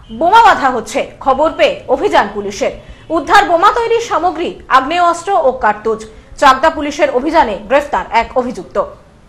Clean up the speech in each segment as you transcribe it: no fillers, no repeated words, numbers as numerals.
বোমা বাঁধা হচ্ছে। খবর পেয়ে অভিযান পুলিশের। উদ্ধার বোমা তৈরির সামগ্রী, আগ্নেয়াস্ত্র ও কার্তুজ। চাকদা পুলিশের অভিযানে গ্রেফতার এক অভিযুক্ত।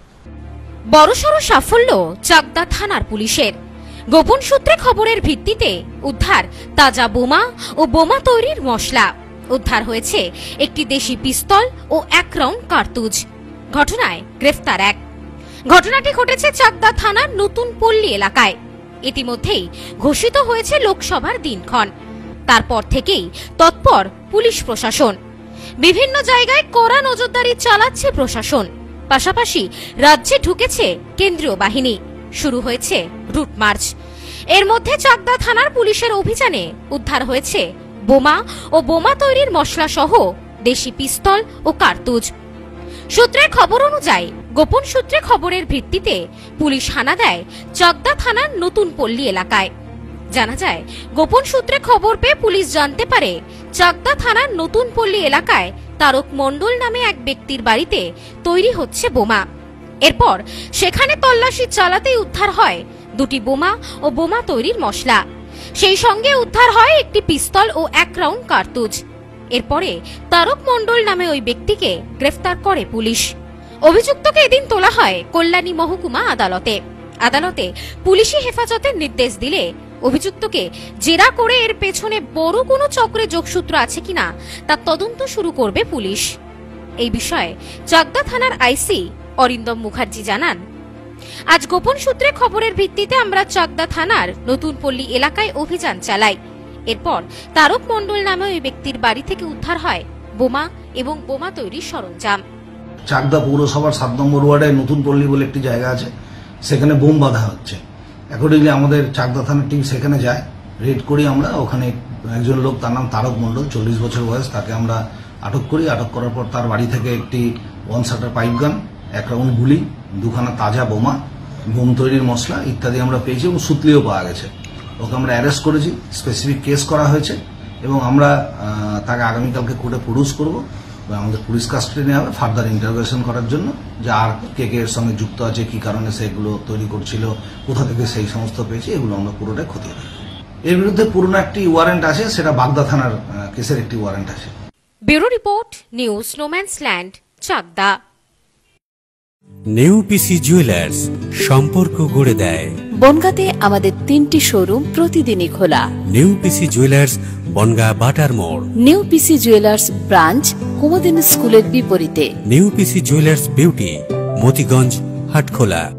বড়সড় সাফল্য চাকদা থানার পুলিশের। গোপন সূত্রে খবরের ভিত্তিতে উদ্ধার তাজা বোমা ও বোমা তৈরির মশলা। উদ্ধার হয়েছে একটি দেশি পিস্তল ও 1 রাউন্ড কার্তুজ। ঘটনায় গ্রেফতার এক। ঘটনাটি ঘটেছে চাকদা থানার নতুন পল্লী এলাকায়। ইতিমধ্যেই ঘোষিত হয়েছে লোকসভার দিনক্ষণ। তারপর থেকেই তৎপর পুলিশ প্রশাসন। বিভিন্ন জায়গায় কড়া নজরদারি চালাচ্ছে প্রশাসন। পাশাপাশি রাজ্যে ঢুকেছে কেন্দ্রীয় বাহিনী। শুরু হয়েছে রুট মার্চ। এর মধ্যে চাকদা থানার পুলিশের অভিযানে উদ্ধার হয়েছে বোমা ও বোমা তৈরির মশলা সহ দেশি পিস্তল ও কার্তুজ। সূত্রের খবর অনুযায়ী গোপন সূত্রে খবরের ভিত্তিতে পুলিশ হানা দেয় চাকদা থানার নতুন পল্লী এলাকায়। জানা যায়, গোপন সূত্রে খবর পেয়ে পুলিশ জানতে পারে চাকদা থানার নতুন পল্লী এলাকায় তারক মণ্ডল নামে এক ব্যক্তির বাড়িতে তৈরি হচ্ছে বোমা। এরপর সেখানে তল্লাশি চালাতেই উদ্ধার হয় 2টি বোমা ও বোমা তৈরির মশলা। সেই সঙ্গে উদ্ধার হয় একটি পিস্তল ও 1 রাউন্ড কার্তুজ। এরপরে তারক মণ্ডল নামে ওই ব্যক্তিকে গ্রেফতার করে পুলিশ। অভিযুক্তকে এদিন তোলা হয় কল্যাণী মহকুমা আদালতে। আদালতে পুলিশি হেফাজতের নির্দেশ দিলে অভিযুক্তকে জেরা করে এর পেছনে বড় কোনো চক্রে যোগসূত্র আছে কিনা তা তদন্ত শুরু করবে পুলিশ। এই বিষয়ে চাকদা থানার আইসি অরিন্দম মুখার্জি জানান, আজ গোপন সূত্রে খবরের ভিত্তিতে আমরা চাকদা থানার নতুন পল্লী এলাকায় অভিযান চালাই। এরপর তারক মণ্ডল নামে ওই ব্যক্তির বাড়ি থেকে উদ্ধার হয় বোমা এবং বোমা তৈরির সরঞ্জাম। চাকদা পৌরসভার 7 নম্বর ওয়ার্ডে নতুন পল্লী বলে একটি জায়গা আছে, সেখানে বোম বাঁধা হচ্ছে। অ্যাকর্ডিংলি আমাদের চাকদা থানার টিম সেখানে যায়, রেড করি আমরা। ওখানে একজন লোক, তার নাম তারক মণ্ডল, 40 বছর বয়স, তাকে আমরা আটক করি। আটক করার পর তার বাড়ি থেকে একটি 1 শাটার পাইপ গান, 1 রাউন্ড গুলি, 2খানা তাজা বোমা, বোম তৈরির মশলা ইত্যাদি আমরা পেয়েছি এবং সুতলিও পাওয়া গেছে। ওকে আমরা অ্যারেস্ট করেছি, স্পেসিফিক কেস করা হয়েছে এবং আমরা তাকে আগামীকালকে কোর্টে প্রডিউস করবো। আমাদের পুলিশ কাস্টাডি নেওয়া হবে ফার্দার ইন্টারোগেশন করার জন্য, যে আর কে এর সঙ্গে যুক্ত আছে, কি কারণে সেগুলো তৈরি করছিল, কোথা থেকে সেই সমস্ত পেয়েছে, এগুলো আমরা পুরোটাই খতিয়ে দেখব। এর বিরুদ্ধে পুরনো একটি ওয়ারেন্ট আছে, সেটা বাগদা থানার কেসের একটি ওয়ারেন্ট আছে। Bureau report, news no man's land, Chakdah. New PC jewellers, সম্পর্ক গড়ে দেয়। বনগাঁতে আমাদের 3টি শোরুম প্রতিদিনই খোলা। নিউ পিসি জুয়েলার্স, বনগাঁ বাটার মোড়। New PC jewellers branch, Kumudini স্কুলের বিপরীতে। New PC jewellers beauty, Motiganj, Hatkhola.